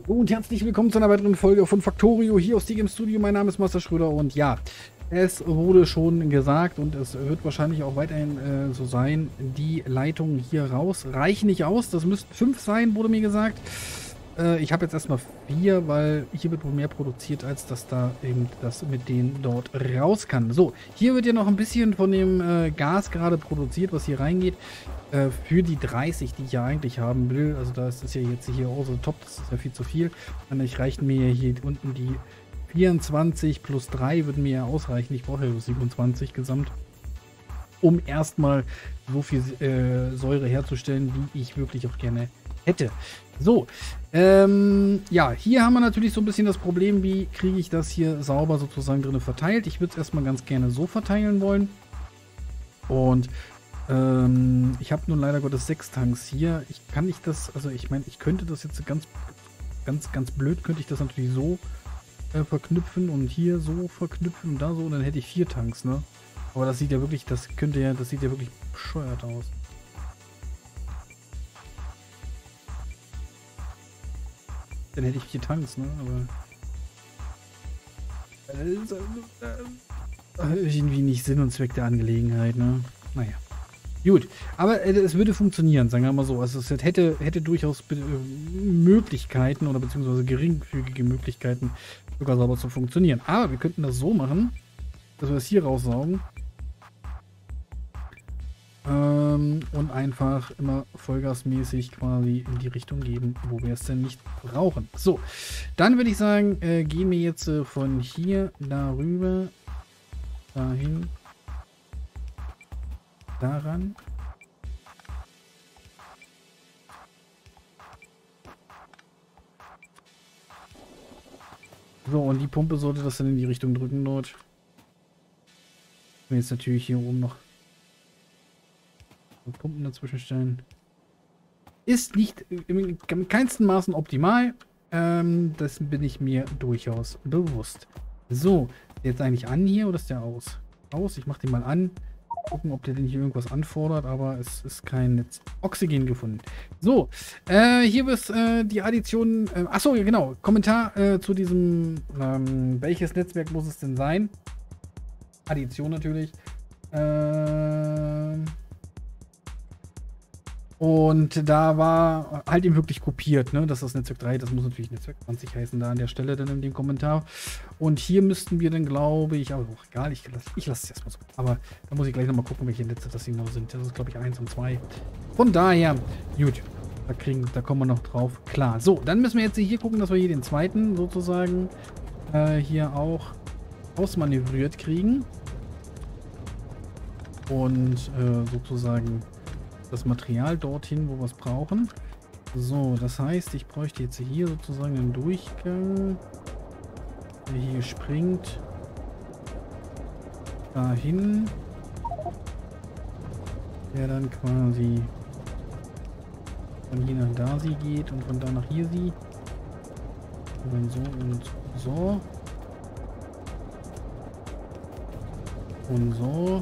Und herzlich willkommen zu einer weiteren Folge von Factorio hier aus Game Studio. Mein Name ist Master Schröder und ja, es wurde schon gesagt und es wird wahrscheinlich auch weiterhin so sein, die Leitungen hier raus reichen nicht aus. Das müssten 5 sein, wurde mir gesagt. Ich habe jetzt erstmal 4, weil hier wird wohl mehr produziert, als dass da eben das mit denen dort raus kann. So, hier wird ja noch ein bisschen von dem Gas gerade produziert, was hier reingeht. Für die 30, die ich ja eigentlich haben will. Also da ist es ja jetzt hier auch so top, das ist ja viel zu viel. Und ich reichen mir hier unten die 24 plus 3 würden mir ja ausreichen. Ich brauche ja so 27 gesamt, um erstmal so viel Säure herzustellen, wie ich wirklich auch gerne hätte. So, ja, hier haben wir natürlich so ein bisschen das Problem, wie kriege ich das hier sauber sozusagen drin verteilt. Ich würde es erstmal ganz gerne so verteilen wollen. Und ich habe nun leider Gottes 6 Tanks hier. Ich kann nicht das, also ich meine, ich könnte das jetzt ganz blöd, könnte ich das natürlich so verknüpfen und hier so verknüpfen und da so, und dann hätte ich 4 Tanks, ne? Aber das sieht ja wirklich, das sieht ja wirklich bescheuert aus. Dann hätte ich 4 Tanks, ne? Aber irgendwie nicht Sinn und Zweck der Angelegenheit, ne? Naja. Gut, aber es würde funktionieren, sagen wir mal so. Also es hätte durchaus Möglichkeiten oder beziehungsweise geringfügige Möglichkeiten, sogar sauber zu funktionieren. Aber wir könnten das so machen, dass wir das hier raussaugen. Und einfach immer vollgasmäßig quasi in die Richtung geben, wo wir es denn nicht brauchen. So, dann würde ich sagen, gehen wir jetzt von hier darüber, dahin, daran. So, und die Pumpe sollte das dann in die Richtung drücken dort. Und jetzt natürlich hier oben noch Pumpen dazwischen stellen. Ist nicht im keinsten Maßen optimal. Das bin ich mir durchaus bewusst. So, ist der jetzt eigentlich an hier oder ist der aus? Aus, ich mache den mal an. Gucken, ob der denn hier irgendwas anfordert, aber es ist kein Oxygen gefunden. So, hier wird die Addition. Achso, ja, genau. Kommentar zu diesem. Welches Netzwerk muss es denn sein? Addition natürlich. Und da war halt eben wirklich kopiert, ne? Das ist Netzwerk 3, das muss natürlich Netzwerk 20 heißen, da an der Stelle dann in dem Kommentar. Und hier müssten wir dann, glaube ich, aber auch egal, ich lasse es erstmal so. Aber da muss ich gleich nochmal gucken, welche Netze das genau sind. Das ist, glaube ich, 1 und 2. Von daher, gut, da kommen wir noch drauf. Klar, so, dann müssen wir jetzt hier gucken, dass wir hier den zweiten sozusagen hier auch ausmanövriert kriegen. Und sozusagen das Material dorthin, wo wir es brauchen. So, das heißt, ich bräuchte jetzt hier sozusagen einen Durchgang, der hier springt dahin, der dann quasi von hier nach da sie geht und von da nach hier sie. Und dann so und so. Und so.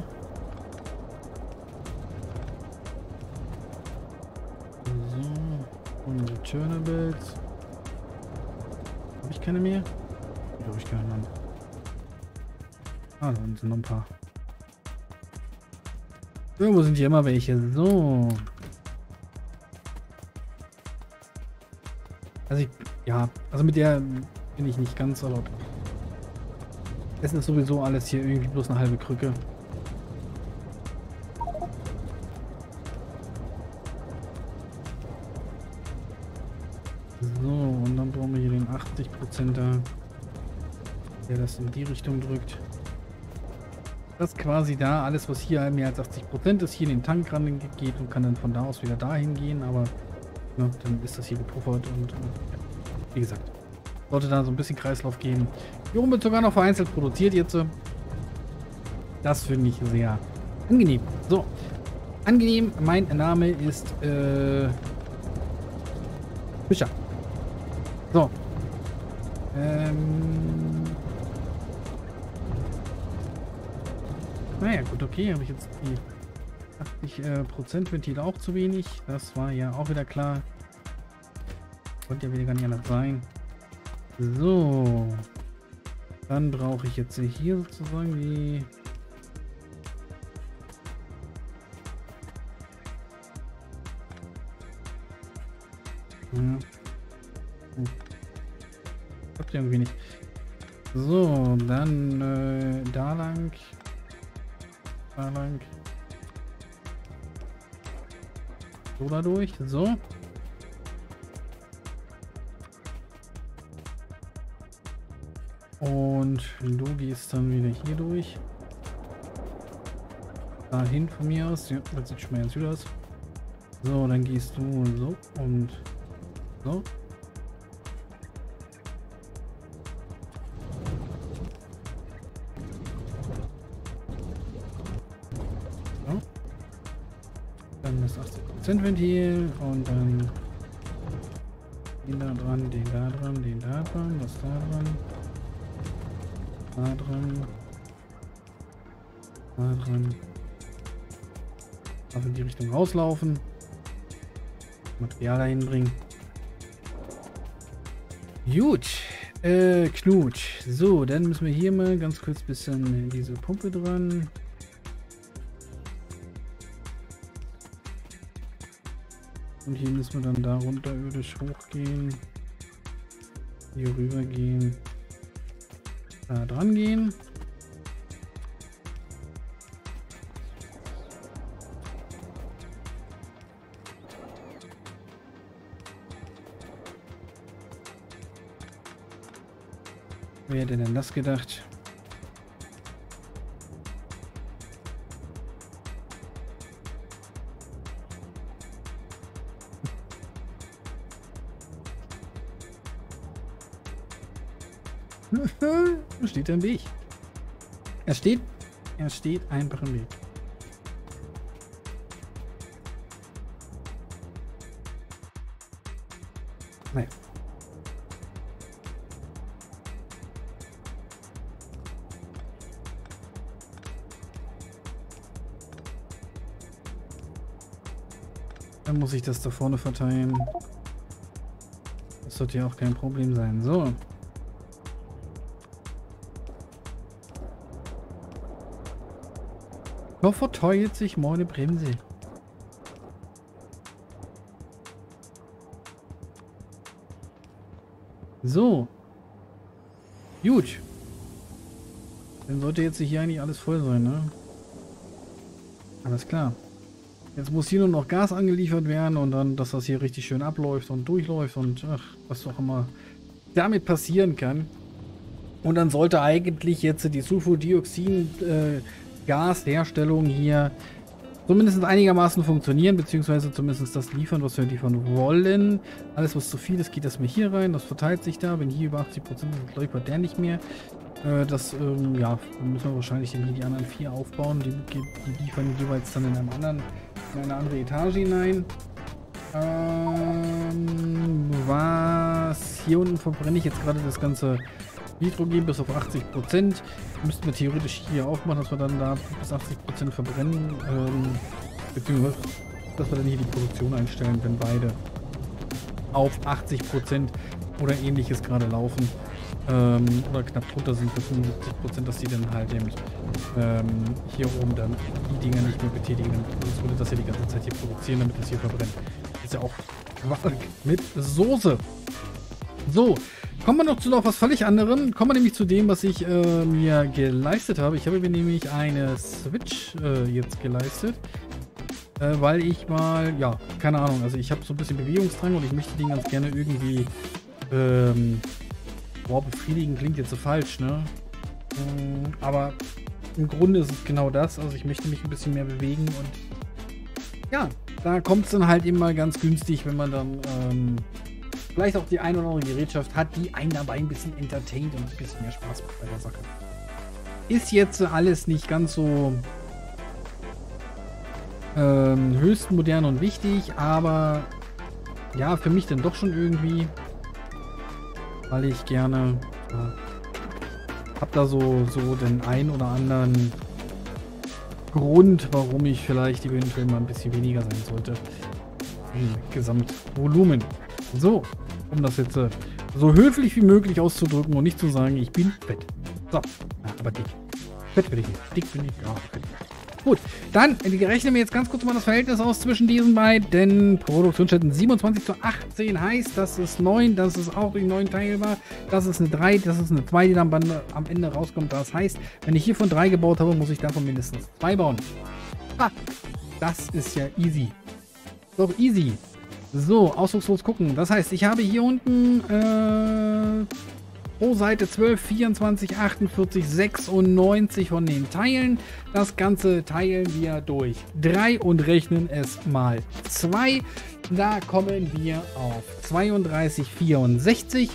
Und Returnables. Habe ich keine mehr? Glaube ich keine mehr. Ah, da sind noch ein paar. Irgendwo sind hier immer welche. So. Also also mit der bin ich nicht ganz, aber es ist sowieso alles hier irgendwie bloß eine halbe Krücke. So, und dann brauchen wir hier den 80%er, der das in die Richtung drückt. Das quasi da, alles was hier mehr als 80% ist, hier in den Tank ran geht und kann dann von da aus wieder dahin gehen, aber ne, dann ist das hier gepuffert und wie gesagt, sollte da so ein bisschen Kreislauf geben. Hier oben wird sogar noch vereinzelt produziert jetzt. Das finde ich sehr angenehm. So, angenehm, mein Name ist Fischer. So. Naja, gut, okay. Habe ich jetzt die 80% Ventil auch zu wenig. Das war ja auch wieder klar. Wollte ja wieder gar nicht anders sein. So. Dann brauche ich jetzt hier sozusagen die... Ja. Klappt irgendwie nicht. So, dann da lang. Da lang. So dadurch. So. Und du gehst dann wieder hier durch. Dahin von mir aus. Ja, das sieht schon mal ganz gut aus. So, dann gehst du so und so. So. Dann das 80% Ventil und dann den da dran, den da dran, den da dran, das da dran. Da dran. Da dran. Darf in die Richtung rauslaufen. Material dahin bringen. Gut. Knut. So, dann müssen wir hier mal ganz kurz ein bisschen diese Pumpe dran. Und hier müssen wir dann da unterirdisch hochgehen. Hier rüber gehen. Da dran gehen. Wer hätte denn das gedacht? Da steht ein Weg. Er steht einfach im Weg. Naja. Dann muss ich das da vorne verteilen. Das sollte ja auch kein Problem sein. So. Da verteilt sich meine Bremse. So. Gut. Dann sollte jetzt hier eigentlich alles voll sein, ne? Alles klar. Jetzt muss hier nur noch Gas angeliefert werden und dann, dass das hier richtig schön abläuft und durchläuft und ach, was auch immer damit passieren kann. Und dann sollte eigentlich jetzt die Sulfurdioxin-Gasherstellung hier zumindest einigermaßen funktionieren, beziehungsweise zumindest das liefern, was wir liefern wollen. Alles, was zu viel ist, geht das mir hier rein. Das verteilt sich da. Wenn hier über 80% ist, läuft der nicht mehr. Ja, müssen wir wahrscheinlich dann hier die anderen 4 aufbauen. Die liefern jeweils dann in eine andere Etage hinein. Was hier unten verbrenne ich jetzt gerade das ganze Nitrogen bis auf 80%. Müssten wir theoretisch hier aufmachen, dass wir dann da bis 80% verbrennen. Beziehungsweise, dass wir dann hier die Produktion einstellen, wenn beide auf 80% oder ähnliches gerade laufen. Oder knapp drunter sind für 75%, dass die dann halt eben hier oben dann die Dinger nicht mehr betätigen. Sonst würde das ja die ganze Zeit hier produzieren, damit das hier verbrennt. Ist ja auch Quark mit Soße. So, kommen wir noch zu was völlig anderem. Kommen wir nämlich zu dem, was ich mir geleistet habe. Ich habe mir nämlich eine Switch jetzt geleistet. Weil ich mal, ja, keine Ahnung, also ich habe so ein bisschen Bewegungsdrang und ich möchte den ganz gerne irgendwie befriedigen klingt jetzt so falsch, ne? Aber im Grunde ist es genau das. Also ich möchte mich ein bisschen mehr bewegen und ja, da kommt es dann halt immer ganz günstig, wenn man dann vielleicht auch die eine oder andere Gerätschaft hat, die einen dabei ein bisschen entertaint und ein bisschen mehr Spaß macht bei der Sache. Ist jetzt alles nicht ganz so höchst modern und wichtig, aber ja, für mich dann doch schon irgendwie. Weil ich gerne hab da so den einen oder anderen Grund, warum ich vielleicht eventuell mal ein bisschen weniger sein sollte im Gesamtvolumen. So, um das jetzt so höflich wie möglich auszudrücken und nicht zu sagen, ich bin fett. So, ja, aber dick. Fett bin ich nicht. Dick bin ich, ja, fett. Gut, dann rechnen wir jetzt ganz kurz mal das Verhältnis aus zwischen diesen beiden Produktionsstätten. 27:18 heißt, das ist 9, das ist auch durch 9 teilbar. Das ist eine 3, das ist eine 2, die dann am Ende rauskommt. Das heißt, wenn ich hiervon 3 gebaut habe, muss ich davon mindestens 2 bauen. Ah, das ist ja easy. Doch easy. So, ausdruckslos gucken. Das heißt, ich habe hier unten pro Seite 12, 24, 48, 96 von den Teilen. Das Ganze teilen wir durch 3 und rechnen es mal 2. Da kommen wir auf 32, 64.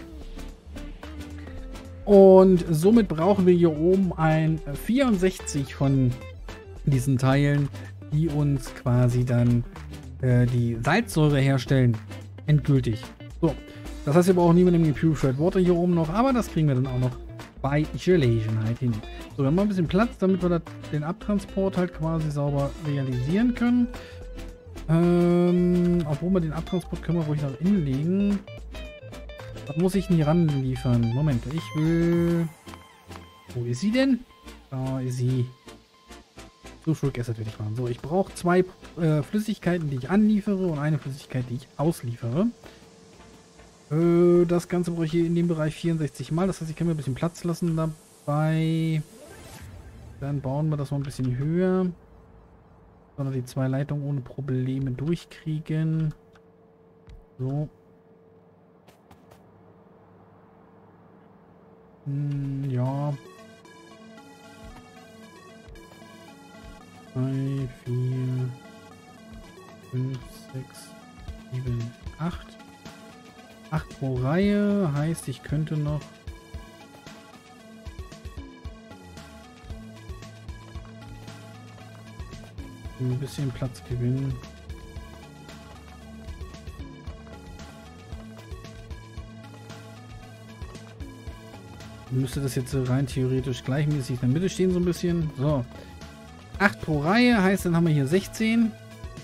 Und somit brauchen wir hier oben ein 64 von diesen Teilen, die uns quasi dann die Salzsäure herstellen. Endgültig. So. Das heißt, wir brauchen nie mit dem Purified Water hier oben noch, aber das kriegen wir dann auch noch bei Gelationheit hin. So, wir haben mal ein bisschen Platz, damit wir den Abtransport halt quasi sauber realisieren können. Obwohl wir den Abtransport können wir ruhig nach innen legen. Was muss ich denn hier ranliefern? Moment, ich will... Wo ist sie denn? Da ist sie. Sulfuric Acid will ich machen. So, ich brauche 2 Flüssigkeiten, die ich anliefere und eine Flüssigkeit, die ich ausliefere. Das Ganze brauche ich hier in dem Bereich 64 Mal. Das heißt, ich kann mir ein bisschen Platz lassen dabei. Dann bauen wir das mal ein bisschen höher. Sondern die 2 Leitungen ohne Probleme durchkriegen. So. Ja. 3, 4, 5, 6, 7, 8. 8 pro Reihe heißt, ich könnte noch ein bisschen Platz gewinnen. Müsste das jetzt rein theoretisch gleichmäßig in der Mitte stehen, so ein bisschen. So. 8 pro Reihe heißt, dann haben wir hier 16.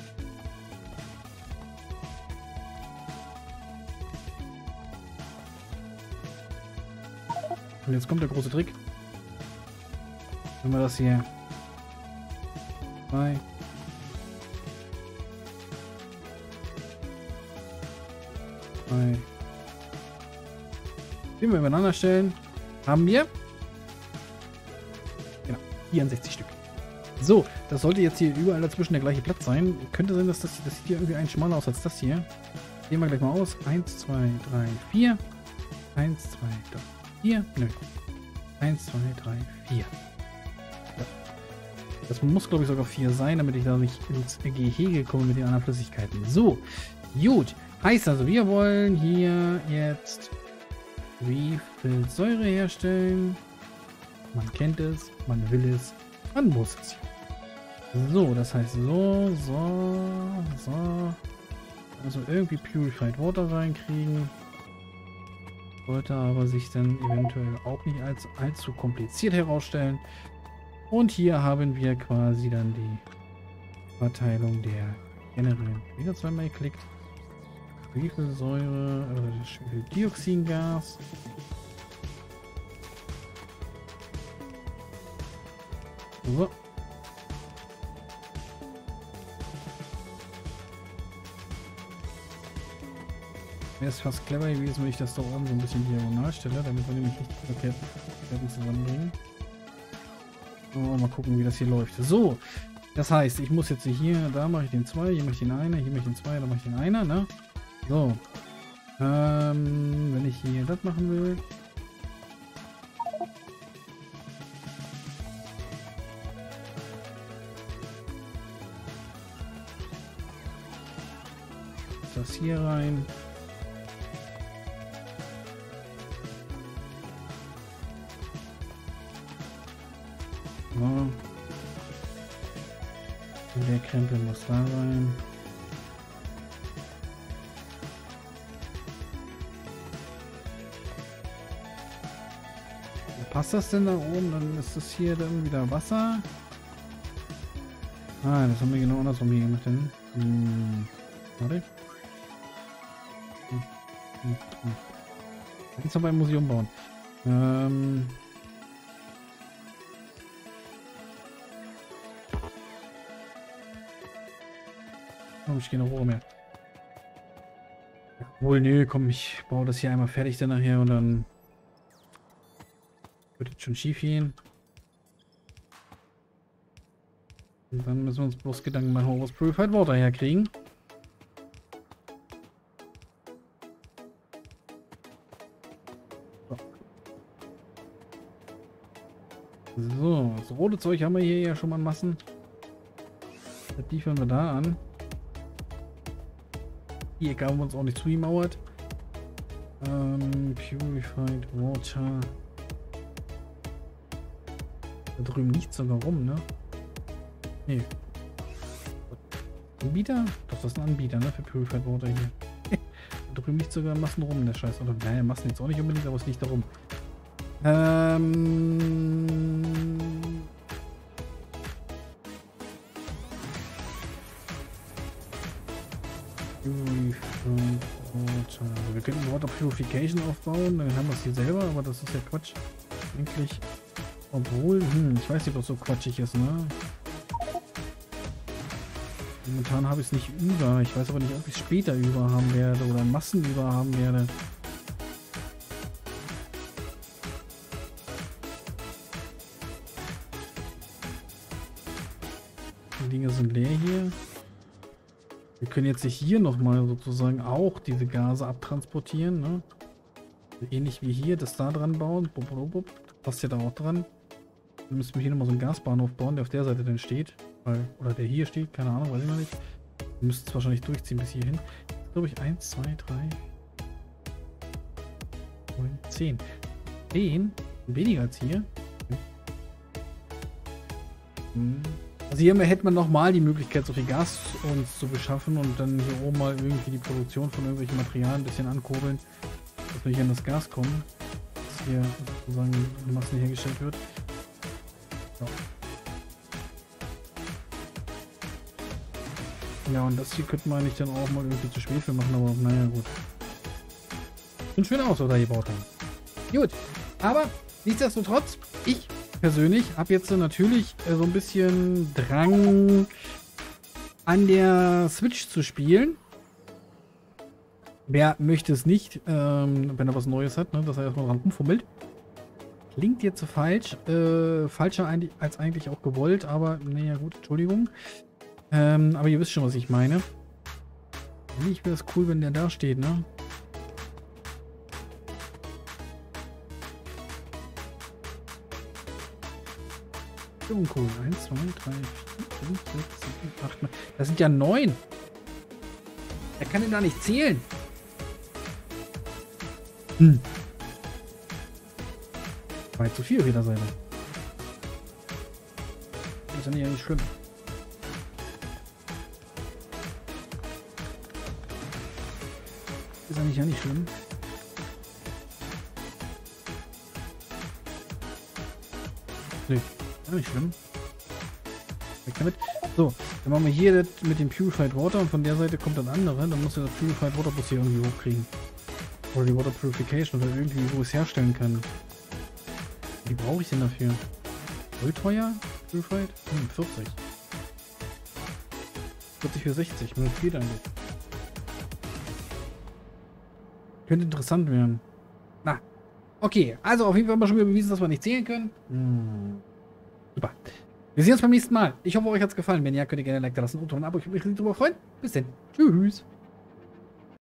Und jetzt kommt der große Trick. Wenn wir das hier 2 den wir übereinander stellen, haben wir genau 64 Stück. So, das sollte jetzt hier überall dazwischen der gleiche Platz sein. Könnte sein, dass das hier irgendwie ein schmaler aus als das hier. Gehen wir gleich mal aus. 1, 2, 3, 4. 1, 2, 3, 4. Nö. 1, 2, 3, 4. Ja. Das muss, glaube ich, sogar 4 sein, damit ich da nicht ins Gehege komme mit den anderen Flüssigkeiten. So, gut. Heißt also, wir wollen hier jetzt Säure herstellen. Man kennt es, man will es, man muss es. So, das heißt so. Also irgendwie Purified Water reinkriegen. Sollte aber sich dann eventuell auch nicht als allzu kompliziert herausstellen. Und hier haben wir quasi dann die Verteilung der generellen. Wieder zweimal geklickt. Schwefelsäure, Schwefeldioxingas. So. Wäre es fast clever gewesen, wenn ich das da oben so ein bisschen diagonal stelle, damit wir nämlich nicht verkehrt zusammenbringen. So, mal gucken, wie das hier läuft. So, das heißt, ich muss jetzt hier, da mache ich den 2, hier mache ich den 1, hier mache ich den 2, da mache ich den 1, ne? So. Wenn ich hier das machen will. Das hier rein. So. Und der Krempel muss da rein. Passt das denn da oben? Dann ist das hier dann wieder Wasser. Ah, das haben wir genau andersrum hier gemacht. Warte. Jetzt noch beim Museum bauen. Komm, ich gehe noch oben mehr. Wohl, nö, komm, ich baue das hier einmal fertig dann nachher und dann wird es schon schief gehen. Und dann müssen wir uns bloß Gedanken machen, wo wir das Purified Water herkriegen. So, das rote Zeug haben wir hier ja schon mal in Massen. Das liefern wir da an. Die Ecke haben wir uns auch nicht zugemauert. Purified Water. Da drüben liegt sogar rum, ne? Nee. Anbieter? Doch, das ist ein Anbieter, ne? Für Purified Water hier. Da drüben liegt sogar Massen rum, der Scheiß. Oder naja, Massen jetzt auch nicht unbedingt, aber es liegt da rum. Wir könnten Water Purification aufbauen, dann haben wir es hier selber, aber das ist ja Quatsch. Eigentlich. Obwohl, ich weiß nicht, ob das so quatschig ist, ne? Momentan habe ich es nicht über. Ich weiß aber nicht, ob ich es später über haben werde oder Massen über haben werde. Die Dinge sind leer hier. Wir können jetzt hier nochmal sozusagen auch diese Gase abtransportieren, ne? Ähnlich wie hier, das da dran bauen. Das passt ja da auch dran. Dann müssen wir hier nochmal so einen Gasbahnhof bauen, der auf der Seite dann steht. Oder der hier steht, keine Ahnung, weiß ich noch nicht. Wir müssen es wahrscheinlich durchziehen bis hierhin. Jetzt glaube ich 1, 2, 3, 9, 10. 10? Weniger als hier. Also hier hätte man nochmal die Möglichkeit, so viel Gas uns zu beschaffen und dann hier oben mal irgendwie die Produktion von irgendwelchen Materialien ein bisschen ankurbeln, dass wir hier an das Gas kommen, dass hier sozusagen in Massen hergestellt wird. So. Ja, und das hier könnte man eigentlich dann auch mal irgendwie zu Schwefel machen, aber naja, gut. Sieht schön aus, was wir hier gebaut haben. Gut, aber nichtsdestotrotz, ich persönlich habe jetzt natürlich so ein bisschen Drang an der Switch zu spielen. Wer möchte es nicht, wenn er was Neues hat, ne, dass er erstmal dran rumfummelt. Klingt jetzt so falsch, falscher als eigentlich auch gewollt, aber naja gut, Entschuldigung. Aber ihr wisst schon, was ich meine. Eigentlich wäre es cool, wenn der da steht, ne? Uncool. 1, 2, 3, 4, 5, 6, 7, 8, 9. Das sind ja 9. Er kann denn da nicht zählen. War jetzt zu viel wieder Seite. Ist ja nicht schlimm. Ist eigentlich ja nicht schlimm. Nö. Nicht schlimm. Weg damit. So, dann machen wir hier das mit dem Purified Water und von der Seite kommt das andere. Dann muss er das Purified Water bloß hier irgendwie hochkriegen. Oder die Water Purification oder irgendwie, wo ich es herstellen kann. Wie brauche ich denn dafür? Voll teuer? Purified? 40. 40 für 60. Mir geht eigentlich. Könnte interessant werden. Na. Okay, also auf jeden Fall haben wir schon wieder bewiesen, dass wir nicht zählen können. Super. Wir sehen uns beim nächsten Mal. Ich hoffe, euch hat es gefallen. Wenn ja, könnt ihr gerne ein Like da lassen und ein Abo. Ich würde mich darüber freuen. Bis dann. Tschüss.